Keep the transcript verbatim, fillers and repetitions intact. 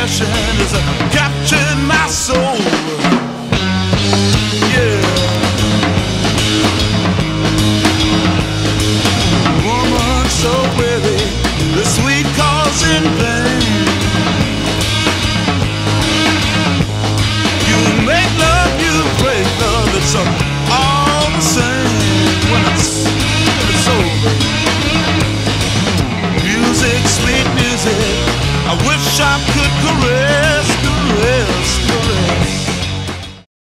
passion has captured my soul. Yeah. Woman so weary, the sweet cause in pain. You make love, you break love, it's all the same when it's, when it's over. Music, sweet music, I wish I could correct.